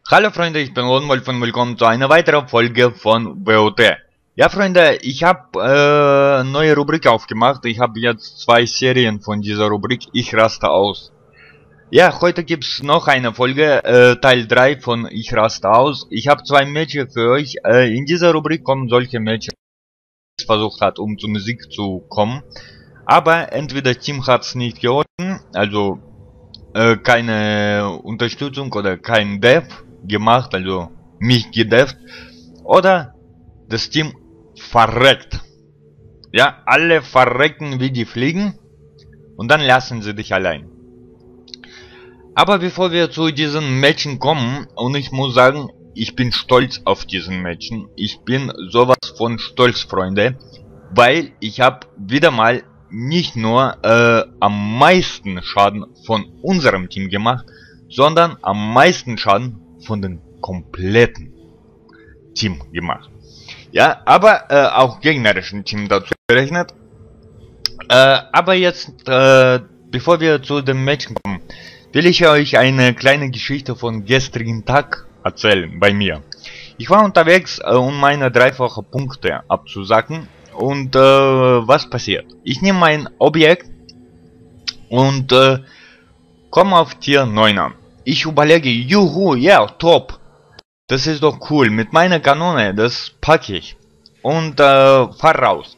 Hallo Freunde, ich bin Rodenwolf und willkommen zu einer weiteren Folge von WOT. Ja Freunde, ich habe neue Rubrik aufgemacht. Ich habe jetzt 2 Serien von dieser Rubrik. Ich raste aus. Ja, heute gibt's noch eine Folge, Teil 3 von Ich raste aus. Ich habe 2 Matches für euch. In dieser Rubrik kommen solche Matches, die versucht hat, um zur Musik zu kommen. Aber entweder Team hat's nicht geholfen, also keine Unterstützung oder kein Dev gemacht, also mich gedevt, oder das Team verreckt. Ja, alle verrecken wie die Fliegen und dann lassen sie dich allein. Aber bevor wir zu diesen Matchen kommen, und ich muss sagen, ich bin stolz auf diesen Matchen. Ich bin sowas von stolz, Freunde, weil ich habe wieder mal nicht nur am meisten Schaden von unserem Team gemacht, sondern am meisten Schaden von den kompletten Team gemacht. Ja, aber auch gegnerischen Team dazu gerechnet. Aber jetzt, bevor wir zu dem Match kommen, will ich euch eine kleine Geschichte von gestrigen Tag erzählen bei mir. Ich war unterwegs, um meine dreifache Punkte abzusacken. Und was passiert? Ich nehme mein Objekt und komme auf Tier 9er. Ich überlege, juhu, ja, top. Das ist doch cool. Mit meiner Kanone, das packe ich. Und fahr raus.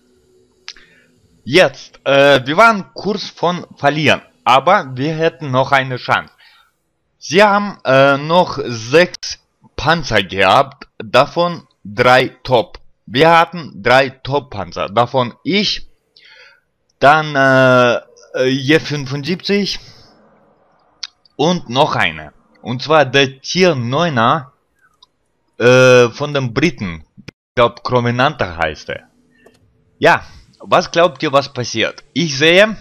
Jetzt, wir waren kurz von verlieren. Aber wir hätten noch eine Chance. Sie haben noch 6 Panzer gehabt. Davon 3 Top. Wir hatten 3 Top-Panzer, davon ich, dann J75 und noch eine. Und zwar der Tier 9er von den Briten. Ich glaube, Covenanter heißt er. Ja, was glaubt ihr, was passiert? Ich sehe,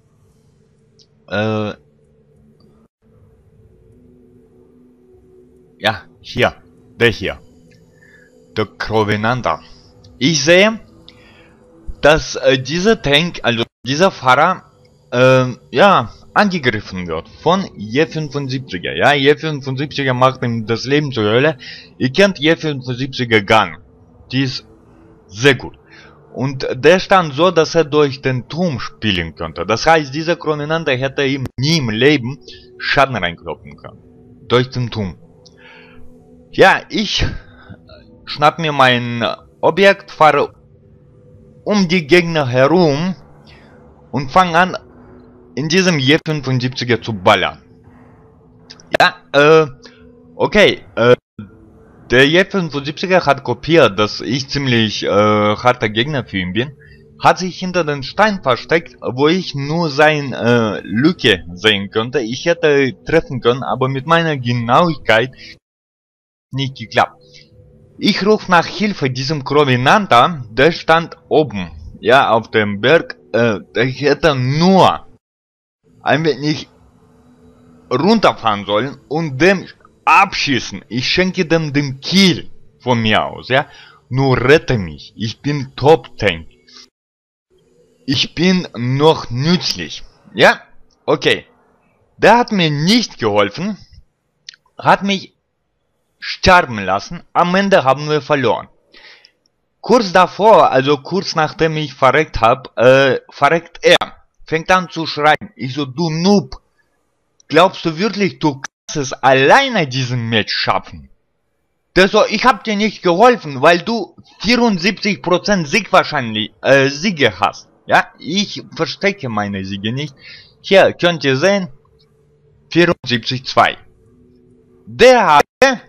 ja, hier, der hier. Der Covenanter. Ich sehe, dass dieser Tank, also dieser Fahrer, ja, angegriffen wird von J75er. Ja, J75er macht ihm das Leben zur Hölle. Ihr kennt J75er Gun. Die ist sehr gut. Und der stand so, dass er durch den Turm spielen könnte. Das heißt, dieser Covenanter hätte ihm nie im Leben Schaden reinkloppen können. Durch den Turm. Ja, ich schnapp mir mein Objekt, fahre um die Gegner herum und fange an, in diesem J75er zu ballern. Ja, okay, der J75er hat kopiert, dass ich ziemlich harter Gegner für ihn bin, hat sich hinter den Stein versteckt, wo ich nur seine Lücke sehen könnte. Ich hätte treffen können, aber mit meiner Genauigkeit nicht geklappt. Ich rufe nach Hilfe diesem Covenanter, der stand oben, ja, auf dem Berg, der hätte nur ein wenig runterfahren sollen und dem abschießen. Ich schenke dem den Kill von mir aus, ja. Nur rette mich, ich bin Top-Tank. Ich bin noch nützlich, ja, okay. Der hat mir nicht geholfen, hat mich sterben lassen. Am Ende haben wir verloren. Kurz davor, also kurz nachdem ich verreckt habe, verreckt er. Fängt an zu schreien. Ich so, du Noob. Glaubst du wirklich, du kannst es alleine diesen Match schaffen? Der so, ich hab dir nicht geholfen, weil du 74% Siege hast. Ja, ich verstecke meine Siege nicht. Hier könnt ihr sehen, 74,2. Der hatte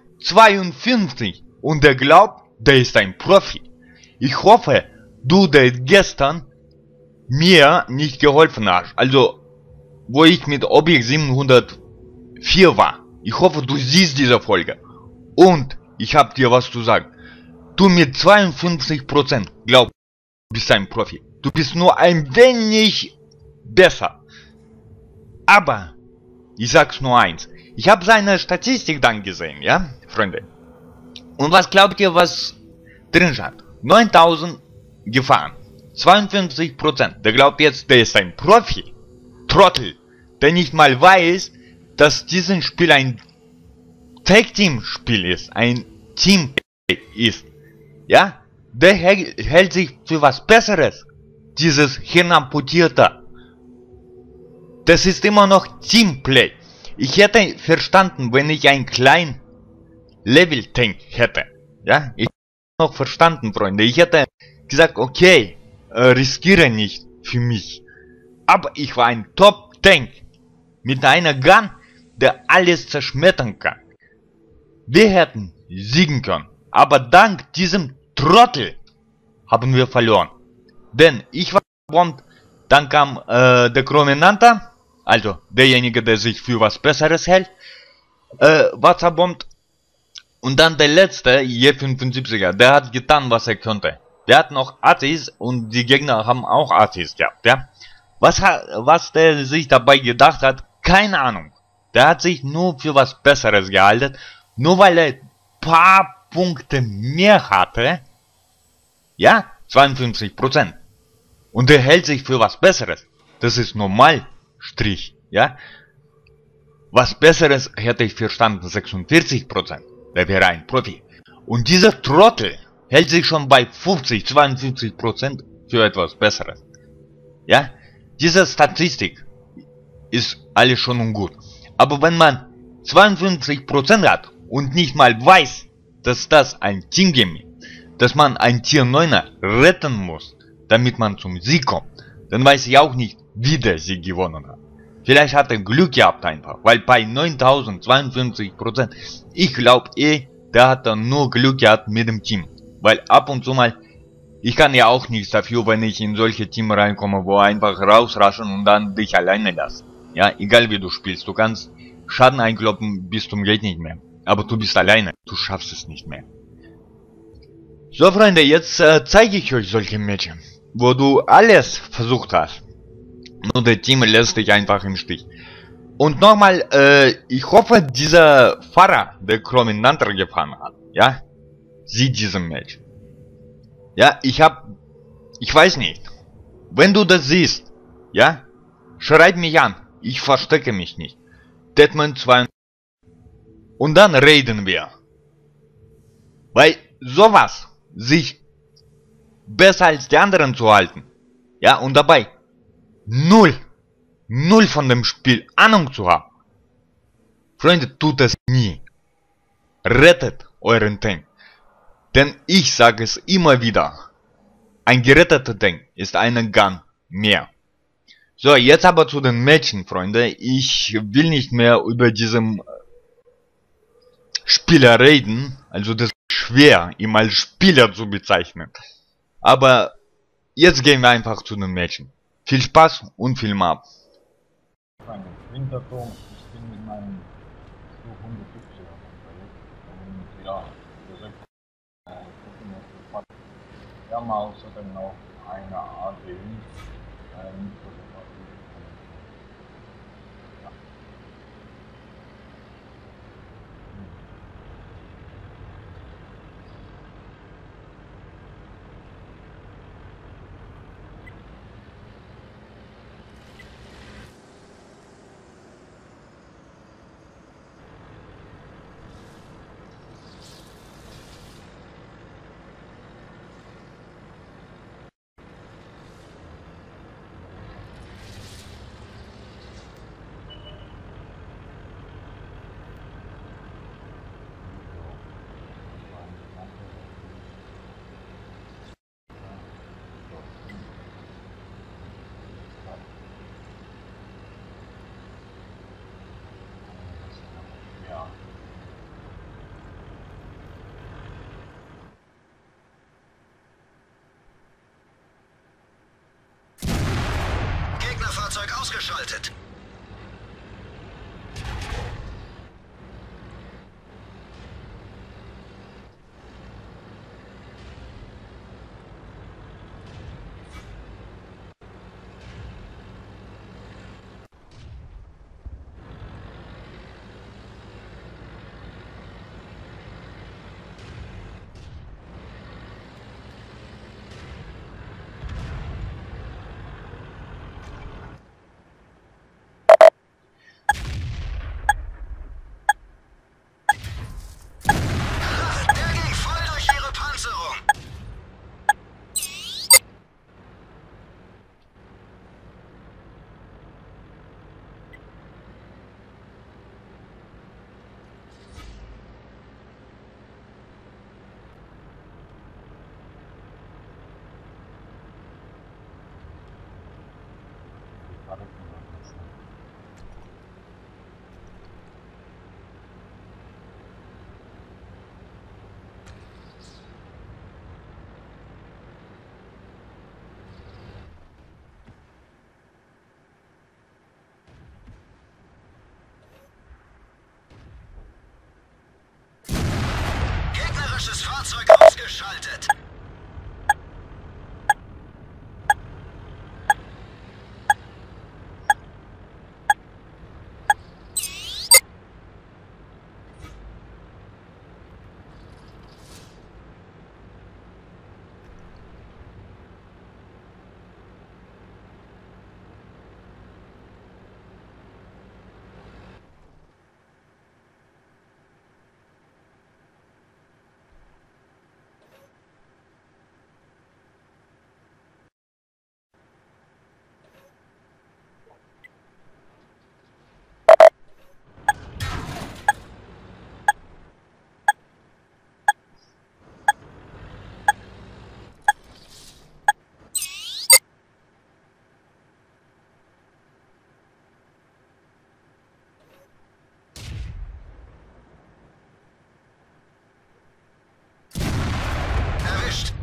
52 und der glaubt, der ist ein Profi. Ich hoffe, du, der gestern mir nicht geholfen hast, also wo ich mit Objekt 704 war. Ich hoffe, du siehst diese Folge. Und ich hab dir was zu sagen. Du mit 52% glaubst, du bist ein Profi. Du bist nur ein wenig besser. Aber ich sag's nur eins. Ich habe seine Statistik dann gesehen, ja, Freunde. Und was glaubt ihr, was drin stand? 9000 gefahren. 52%. Der glaubt jetzt, der ist ein Profi. Trottel. Der nicht mal weiß, dass dieses Spiel ein Tag Team Spiel ist, ein Team ist, ja, der hält sich für was Besseres. Dieses Hirnamputierte. Das ist immer noch Teamplay. Ich hätte verstanden, wenn ich einen kleinen Level Tank hätte. Ja, ich hätte noch verstanden, Freunde. Ich hätte gesagt, okay, riskiere nicht für mich. Aber ich war ein Top Tank. Mit einer Gun, der alles zerschmettern kann. Wir hätten siegen können. Aber dank diesem Trottel haben wir verloren. Denn ich war bombt, dann kam der Krominanta, also derjenige, der sich für was Besseres hält, war zerbombt. Und dann der letzte, J75er, der hat getan, was er konnte. Der hat noch ATs und die Gegner haben auch ATs gehabt, ja. Was der sich dabei gedacht hat, keine Ahnung. Der hat sich nur für was Besseres gehalten, nur weil er paar Punkte mehr hatte, ja, 52%. Und er hält sich für was Besseres. Das ist normal, Strich, ja. Was Besseres hätte ich verstanden, 46%. Der wäre ein Profi. Und dieser Trottel hält sich schon bei 52% für etwas Besseres. Ja, diese Statistik ist alles schon und gut. Aber wenn man 52% hat und nicht mal weiß, dass das ein Teamgame ist, dass man ein Tier 9er retten muss, damit man zum Sieg kommt, dann weiß ich auch nicht, wie der Sieg gewonnen hat. Vielleicht hat er Glück gehabt einfach, weil bei 9052%, ich glaube der hat dann nur Glück gehabt mit dem Team. Weil ab und zu mal, ich kann ja auch nichts dafür, wenn ich in solche Teams reinkomme, wo einfach rausraschen und dann dich alleine lassen. Ja, egal wie du spielst, du kannst Schaden einkloppen bis zum geht nicht mehr. Aber du bist alleine, du schaffst es nicht mehr. So Freunde, jetzt zeige ich euch solche Matches, wo du alles versucht hast. Nur der Team lässt dich einfach im Stich. Und nochmal, ich hoffe, dieser Fahrer, der Krominanter gefahren hat, ja, sieht diesen Match. Ja, ich weiß nicht. Wenn du das siehst, ja, schreib mich an. Ich verstecke mich nicht. Deadman 2. Und dann reden wir. Weil sowas, sich besser als die anderen zu halten, ja, und dabei null von dem Spiel Ahnung zu haben. Freunde, tut es nie. Rettet euren Tank. Denn ich sage es immer wieder. Ein geretteter Tank ist eine Gun mehr. So, jetzt aber zu den Matchen, Freunde. Ich will nicht mehr über diesen Spieler reden. Also das ist schwer, ihn als Spieler zu bezeichnen. Aber jetzt gehen wir einfach zu den Matchen. Viel Spaß und Film ab. Winterturm, ich bin mit meinem 170er und ja, wir gucken, was das hat. Wir haben außerdem noch eine ADI, Gegnerfahrzeug ausgeschaltet. Fahrzeug ausgeschaltet. Erwischt.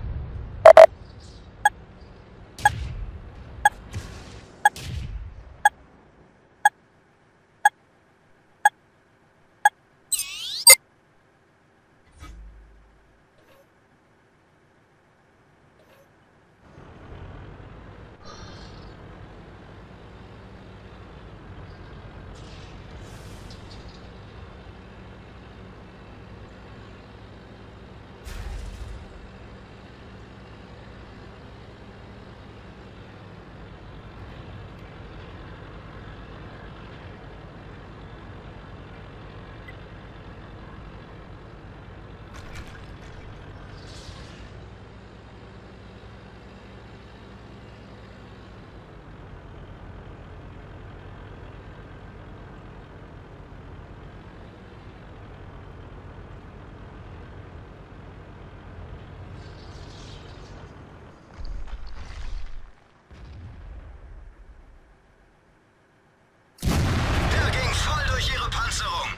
Der ging voll durch ihre Panzerung.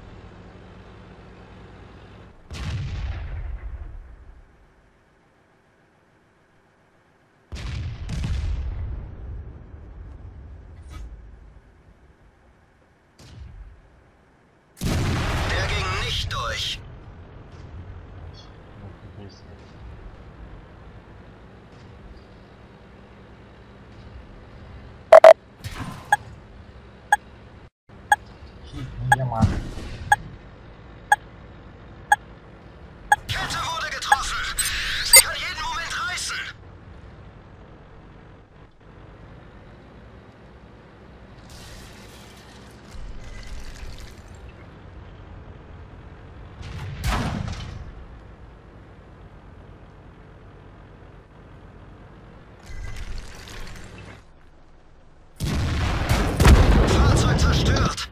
Der ging nicht durch. Hier, Mann. Kette wurde getroffen. Sie kann jeden Moment reißen. Fahrzeug zerstört.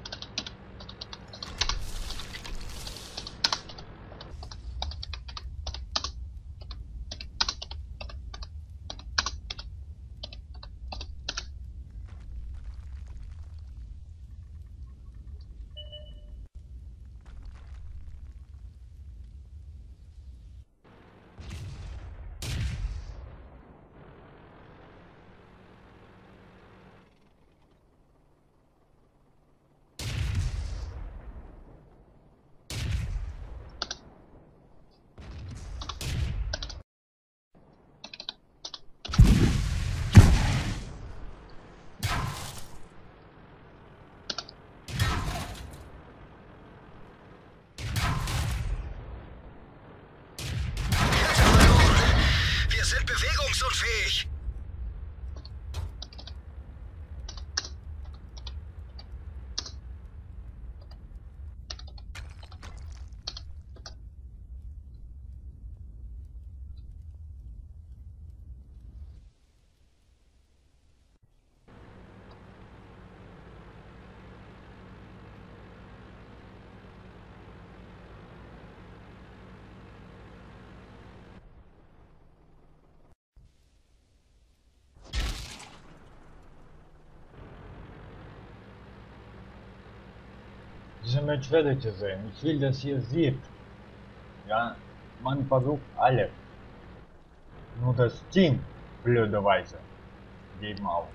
Wir sind bewegungsunfähig. Diese Match werdet ihr sehen. Ich will, dass ihr seht. Ja, man versucht alle. Nur das Team, blöderweise, geben auf.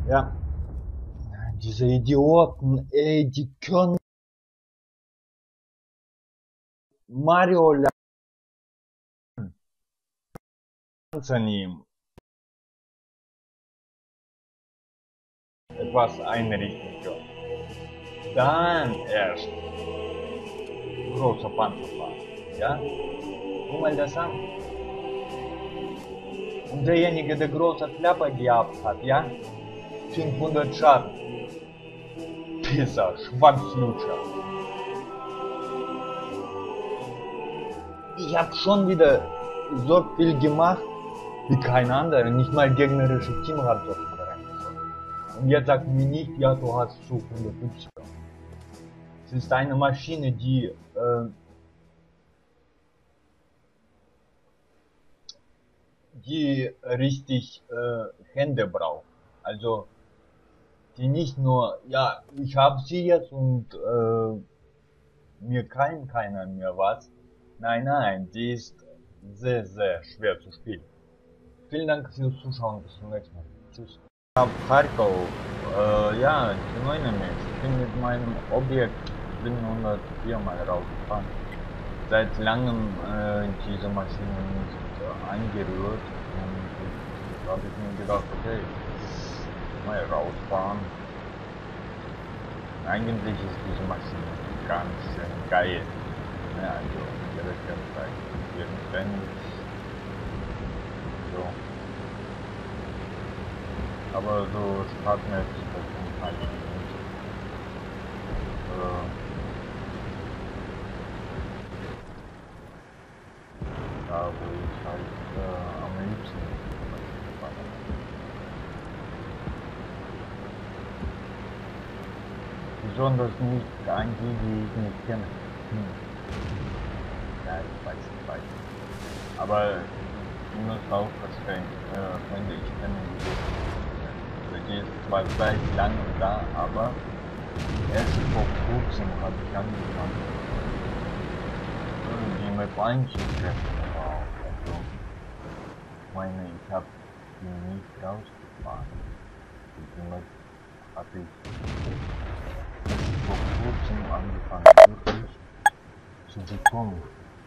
Ja. Diese Idioten, ey, die können Mario nehmen. Etwas einrichten können. Dann erst großer Panzer fahren. Ja? Guck mal das an. Und derjenige, der große Klappe gehabt hat, ja? 500 Schaden. Pisser, Schwanzlutscher. Ich hab schon wieder so viel gemacht wie kein anderer. Nicht mal gegnerische Team hat so viel reingeschossen. Und jetzt sagt mir nicht, ja, du hast zu 150. Es ist eine Maschine, die richtig Hände braucht. Also die nicht nur, ja, ich habe sie jetzt und mir kann keiner mehr was. Nein, nein, die ist sehr, sehr schwer zu spielen. Vielen Dank fürs Zuschauen, bis zum nächsten Mal. Tschüss. Ich habe Kharkov, ja, die 99. Ich bin mit meinem Objekt 704 mal rausgefahren. Seit langem diese Maschine nicht angerührt und da habe ich mir gedacht, okay, mal rausfahren. Eigentlich ist diese Maschine ganz schön geil. Ja, also Zeit irgendwann so. Aber so startmäßig das halt nicht. Da wo ich halt am liebsten besonders nicht an die ich nicht kenne. Ja, ich weiß. Aber ich muss auch verstehen, Freunde, ich kenne die ist zwar seit langem da, aber erst vor kurzem habe ich angefangen, die Map einzutreffen. Wow, also, ich meine, ich habe die nicht rausgefahren. Die Map habe ich vor kurzem angefangen, wirklich zu bekommen.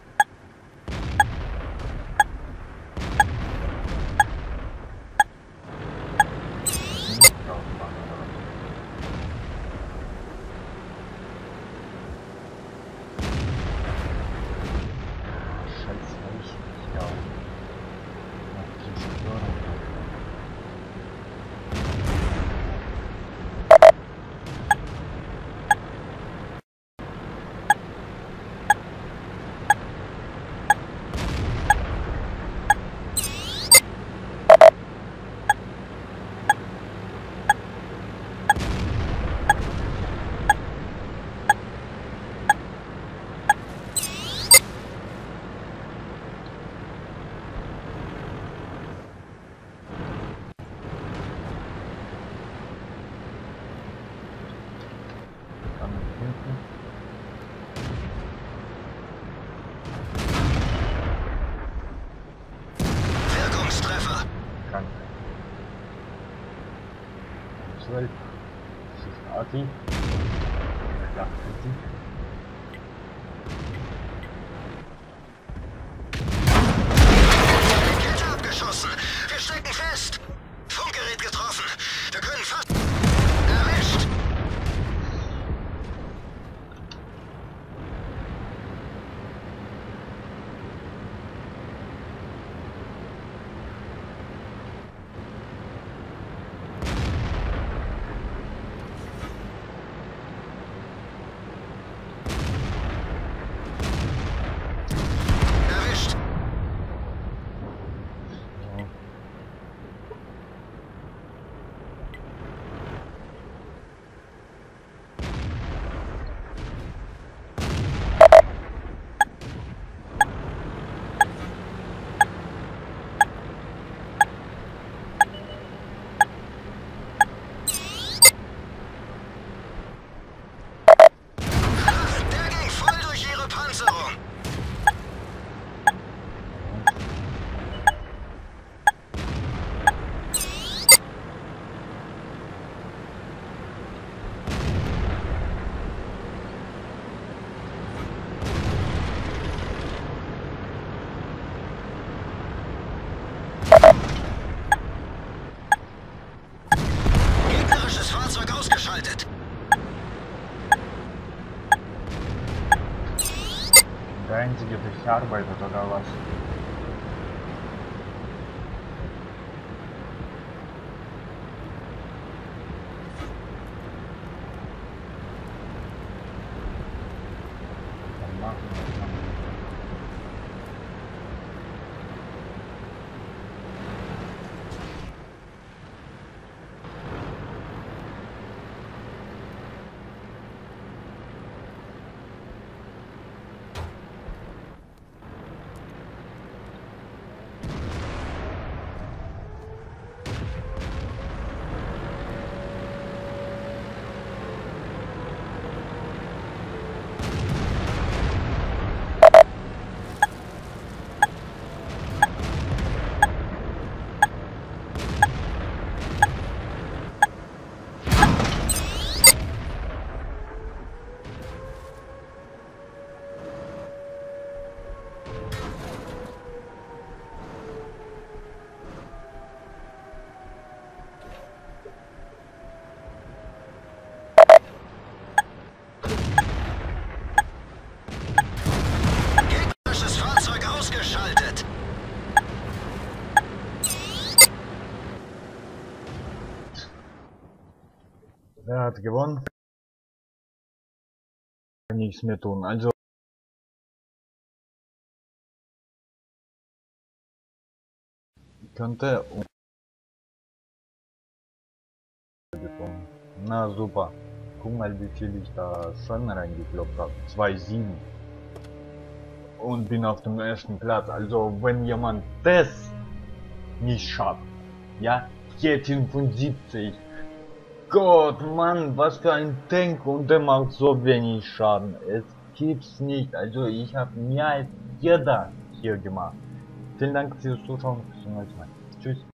Wirkungstreffer. Krank. 12. Das ist Arti. Ja, Kette abgeschossen. Wir stecken fest. Funkgerät getroffen. Wir können fast... Erwischt. nicht arbeitet oder was? Dann machen wir das mal. Gegnerisches Fahrzeug ausgeschaltet. Wer hat gewonnen? Kann nichts mehr tun. Also könnte bekommen. Na super. Guck mal, wie viel ich da schon reingekloppt habe. 2,7. Und bin auf dem ersten Platz. Also wenn jemand das nicht schafft, ja, hier 75. Gott, Mann, was für ein Tank und der macht so wenig Schaden. Es gibt's nicht. Also ich habe mehr als jeder hier gemacht. Vielen Dank fürs Zuschauen. Bis zum nächsten Mal. Tschüss.